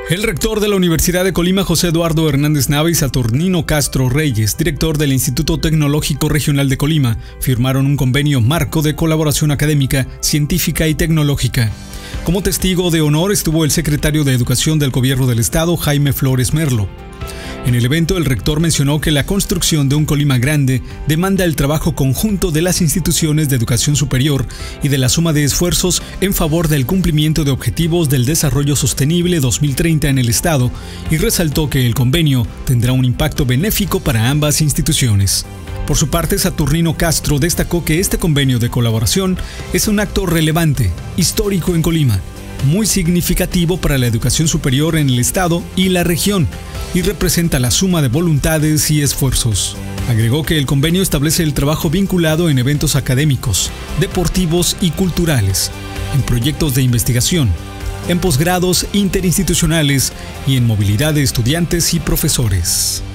El rector de la Universidad de Colima, José Eduardo Hernández Nava, y Saturnino Castro Reyes, director del Instituto Tecnológico Regional de Colima, firmaron un convenio marco de colaboración académica, científica y tecnológica. Como testigo de honor estuvo el secretario de Educación del Gobierno del Estado, Jaime Flores Merlo. En el evento, el rector mencionó que la construcción de un Colima grande demanda el trabajo conjunto de las instituciones de educación superior y de la suma de esfuerzos en favor del cumplimiento de objetivos del desarrollo sostenible 2030 en el Estado, y resaltó que el convenio tendrá un impacto benéfico para ambas instituciones. Por su parte, Saturnino Castro destacó que este convenio de colaboración es un acto relevante, histórico en Colima, muy significativo para la educación superior en el Estado y la región, y representa la suma de voluntades y esfuerzos. Agregó que el convenio establece el trabajo vinculado en eventos académicos, deportivos y culturales, en proyectos de investigación, en posgrados interinstitucionales y en movilidad de estudiantes y profesores.